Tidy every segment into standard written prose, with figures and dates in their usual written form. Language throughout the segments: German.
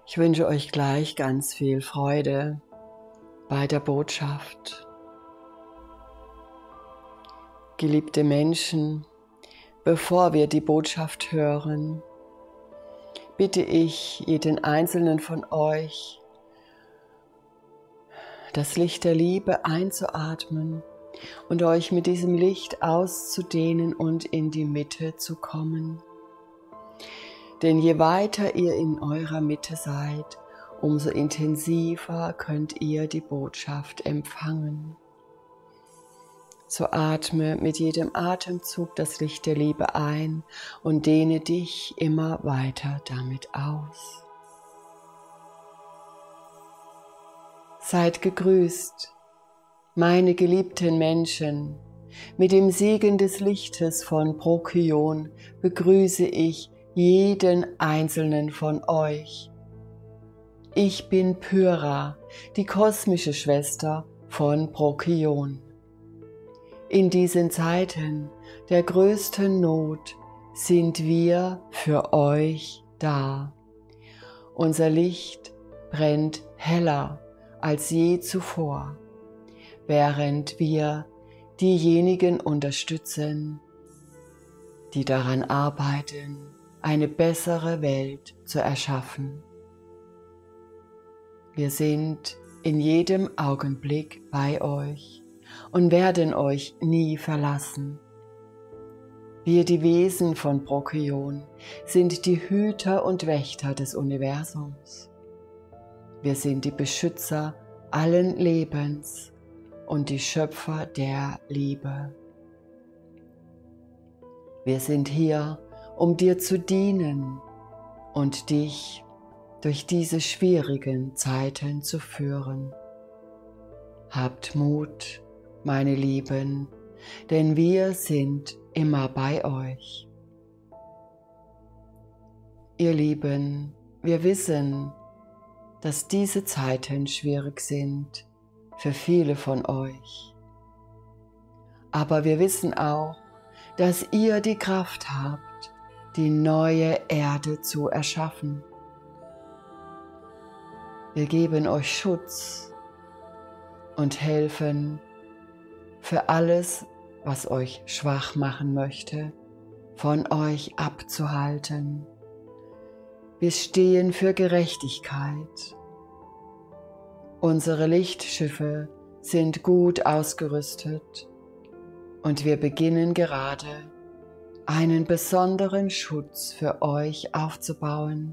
Ich wünsche euch gleich ganz viel Freude bei der Botschaft. Geliebte Menschen, bevor wir die Botschaft hören, bitte ich jeden einzelnen von euch, das Licht der Liebe einzuatmen und euch mit diesem Licht auszudehnen und in die Mitte zu kommen. Denn je weiter ihr in eurer Mitte seid, umso intensiver könnt ihr die Botschaft empfangen. So atme mit jedem Atemzug das Licht der Liebe ein und dehne dich immer weiter damit aus. Seid gegrüßt, meine geliebten Menschen. Mit dem Segen des Lichtes von Procyon begrüße ich jeden einzelnen von euch. Ich bin Pyra, die kosmische Schwester von Procyon. In diesen Zeiten der größten Not sind wir für euch da. Unser Licht brennt heller als je zuvor, während wir diejenigen unterstützen, die daran arbeiten, eine bessere Welt zu erschaffen. Wir sind in jedem Augenblick bei euch und werden euch nie verlassen. Wir, die Wesen von Procyon, sind die Hüter und Wächter des Universums. Wir sind die Beschützer allen Lebens und die Schöpfer der Liebe. Wir sind hier, um dir zu dienen und dich durch diese schwierigen Zeiten zu führen. Habt Mut, meine Lieben, denn wir sind immer bei euch. Ihr Lieben, wir wissen, dass diese Zeiten schwierig sind für viele von euch. Aber wir wissen auch, dass ihr die Kraft habt, die neue Erde zu erschaffen. Wir geben euch Schutz und helfen für alles, was euch schwach machen möchte, von euch abzuhalten. Wir stehen für Gerechtigkeit. Unsere Lichtschiffe sind gut ausgerüstet und wir beginnen gerade, einen besonderen Schutz für euch aufzubauen.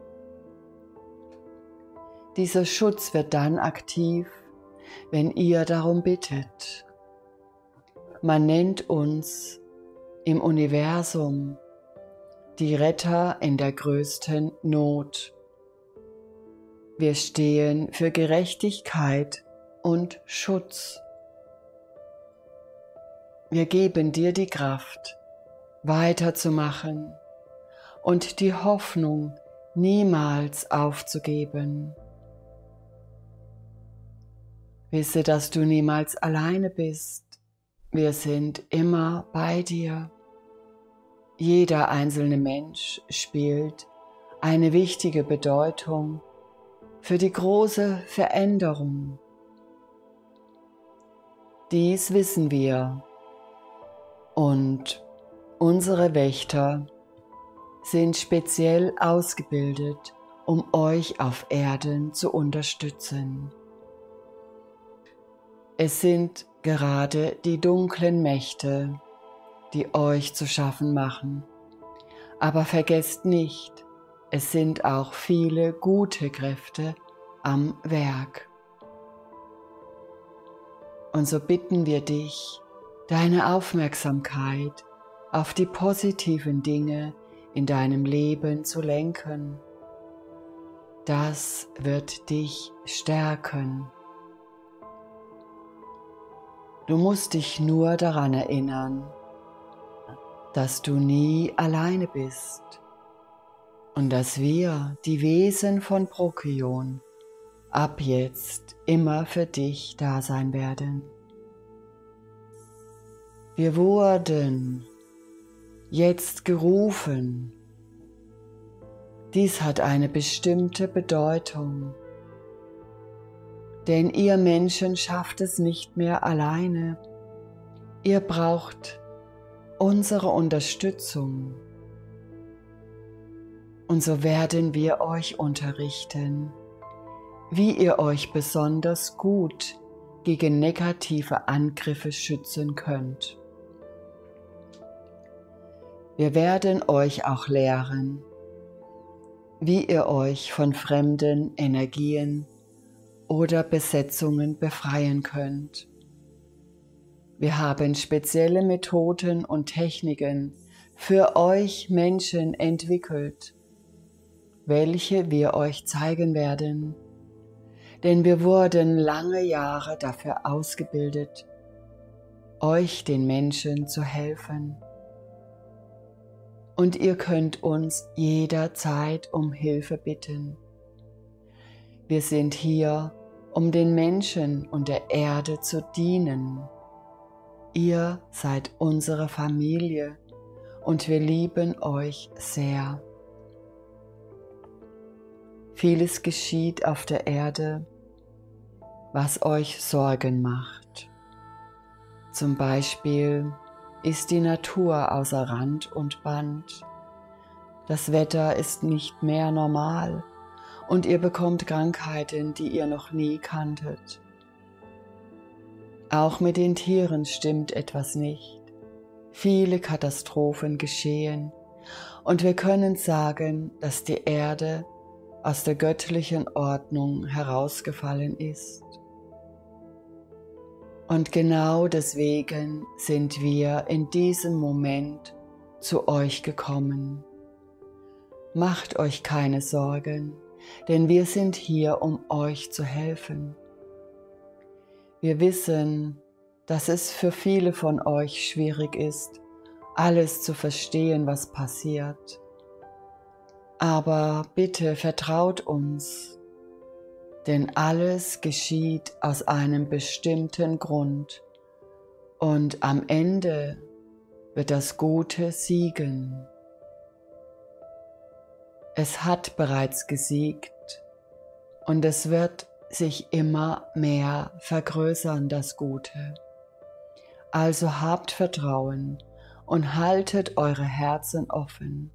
Dieser Schutz wird dann aktiv, wenn ihr darum bittet. Man nennt uns im Universum die Retter in der größten Not. Wir stehen für Gerechtigkeit und Schutz. Wir geben dir die Kraft, weiterzumachen und die Hoffnung, niemals aufzugeben. Wisse, dass du niemals alleine bist. Wir sind immer bei dir. Jeder einzelne Mensch spielt eine wichtige Bedeutung für die große Veränderung. Dies wissen wir und unsere Wächter sind speziell ausgebildet, um euch auf Erden zu unterstützen. Es sind gerade die dunklen Mächte, die euch zu schaffen machen. Aber vergesst nicht, es sind auch viele gute Kräfte am Werk. Und so bitten wir dich, deine Aufmerksamkeit auf die positiven Dinge in deinem Leben zu lenken. Das wird dich stärken. Du musst dich nur daran erinnern, dass du nie alleine bist und dass wir, die Wesen von Procyon, ab jetzt immer für dich da sein werden. Wir wurden jetzt gerufen, Dies hat eine bestimmte Bedeutung, denn ihr Menschen schafft es nicht mehr alleine. Ihr braucht unsere Unterstützung. Und so werden wir euch unterrichten, wie ihr euch besonders gut gegen negative Angriffe schützen könnt. Wir werden euch auch lehren, wie ihr euch von fremden Energien oder Besetzungen befreien könnt. Wir haben spezielle Methoden und Techniken für euch Menschen entwickelt, welche wir euch zeigen werden, denn wir wurden lange Jahre dafür ausgebildet, euch den Menschen zu helfen. Und ihr könnt uns jederzeit um Hilfe bitten. Wir sind hier, um den Menschen und der Erde zu dienen. Ihr seid unsere Familie und wir lieben euch sehr. Vieles geschieht auf der Erde, was euch Sorgen macht. Zum Beispiel ist die Natur außer Rand und Band. Das Wetter ist nicht mehr normal und ihr bekommt Krankheiten, die ihr noch nie kanntet. Auch mit den Tieren stimmt etwas nicht. Viele Katastrophen geschehen und wir können sagen, dass die Erde aus der göttlichen Ordnung herausgefallen ist. Und genau deswegen sind wir in diesem Moment zu euch gekommen. Macht euch keine Sorgen, denn wir sind hier, um euch zu helfen. Wir wissen, dass es für viele von euch schwierig ist, alles zu verstehen, was passiert. Aber bitte vertraut uns, denn alles geschieht aus einem bestimmten Grund und am Ende wird das Gute siegen. Es hat bereits gesiegt und es wird sich immer mehr vergrößern, das Gute. Also habt Vertrauen und haltet eure Herzen offen.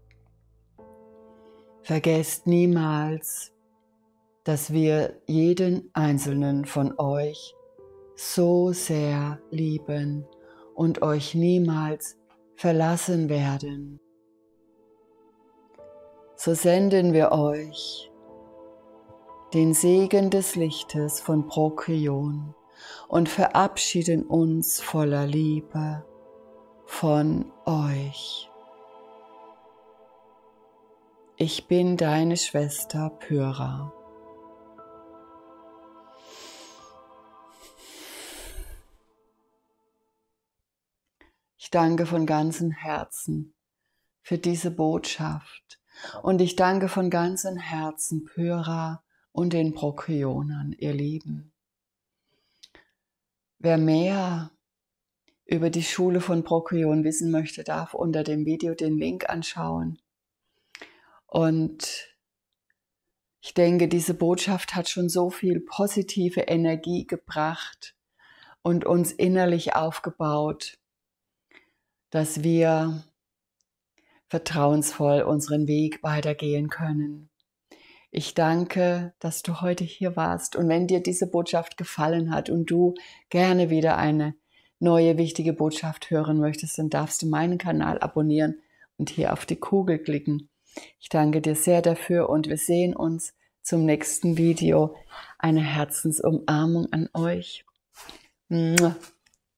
Vergesst niemals, dass wir jeden einzelnen von euch so sehr lieben und euch niemals verlassen werden. So senden wir euch den Segen des Lichtes von Procyon und verabschieden uns voller Liebe von euch. Ich bin deine Schwester Pyra. Ich danke von ganzem Herzen für diese Botschaft und ich danke von ganzem Herzen Pyra und den Procyonern, ihr Lieben. Wer mehr über die Schule von Procyon wissen möchte, darf unter dem Video den Link anschauen. Und ich denke, diese Botschaft hat schon so viel positive Energie gebracht und uns innerlich aufgebaut, dass wir vertrauensvoll unseren Weg weitergehen können. Ich danke, dass du heute hier warst und wenn dir diese Botschaft gefallen hat und du gerne wieder eine neue wichtige Botschaft hören möchtest, dann darfst du meinen Kanal abonnieren und hier auf die Kugel klicken. Ich danke dir sehr dafür und wir sehen uns zum nächsten Video. Eine Herzensumarmung an euch. Mua.